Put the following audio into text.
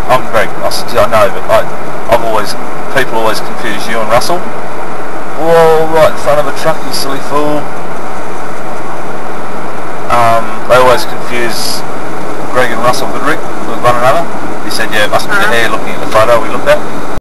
I'm Greg. I said, yeah, I know, but people always confuse you and Russell. Whoa, right in front of a truck, you silly fool. They always confuse Greg and Russell Goodrick with one another. He said, yeah, it must be the hair looking at the photo we looked at.